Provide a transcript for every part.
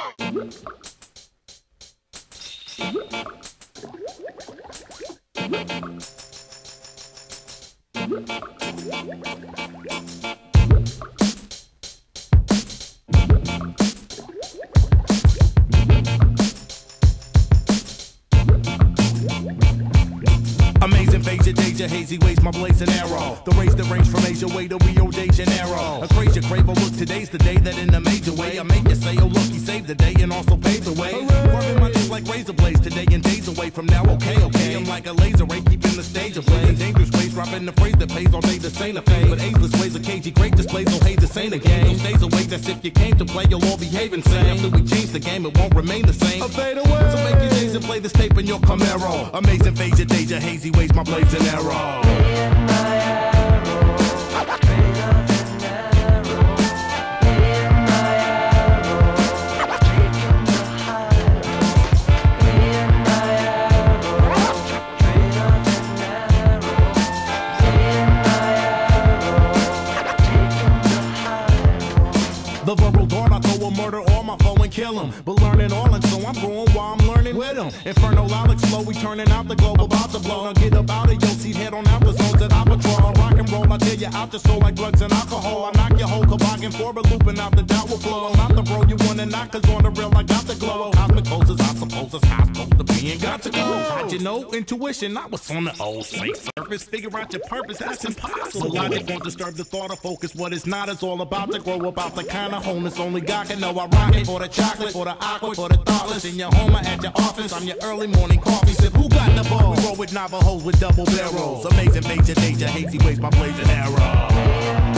Amazing phase, danger, hazy ways, my blazing arrow. The race that range from Asia way to Rio de Janeiro. A crazy crave, look, today's the day that in a major way I make you say, oh look, he saved the day and also paved the way. Rubbing my knees like razor blades today and days away from now, okay. I'm like a laser ray, keeping the stage ablaze. In dangerous ways, dropping the phrase that pays all day, this ain't a phase. But ageless ways, a cagey great displays, no hate, this ain't a game. Those days away, that's if you came to play, you'll all behave insane. After we change the game, it won't remain the same. I'll fade away. So make your days and play this tape in your Camaro. Amazing phase, danger, hazy ways, my blazing arrow. The verbal dart, I throw a murder all my foe and kill him. But learning all, and so I'm growing while I'm learning with him. Infernal Alex flow, we turning out the globe, about to blow. Now get up out of your seat, head on out the zones that I patrol. Rock and roll, I tear you out the soul like drugs and alcohol. I knock your whole toboggan for a looping out the doubt will flow. I'm not the bro you wanna knock, cause on the real I got the glow. Cosmic poses, I suppose it's how it's supposed to be and got to go. How'd you know? Intuition, I was on the old safe surface. Figure out your purpose, that's impossible. Logic won't disturb the thought or focus. What is not is all about to grow, about the kind of wholeness only God can know. I rock it for the chocolate, for the awkward, for the thoughtless. In your home or at your office, I'm your early morning coffee sip. Who got the ball? We roll with Navajos with double barrels. Amazing major danger, hazy ways, my blazing arrow.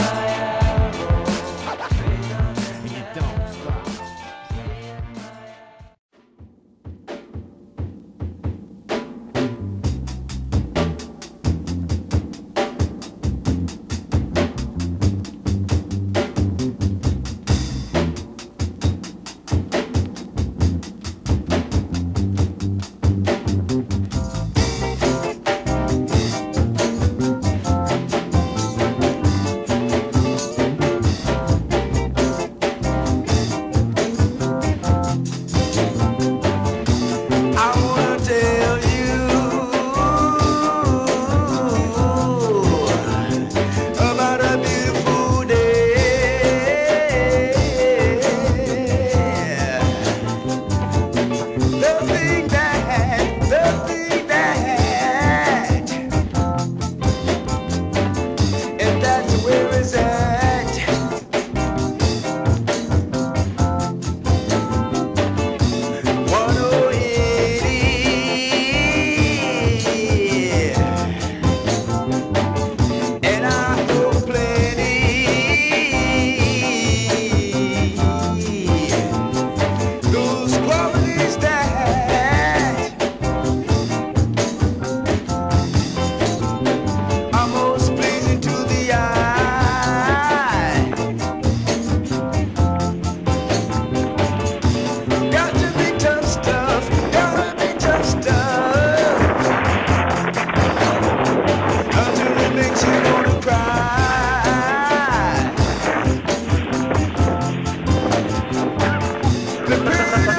The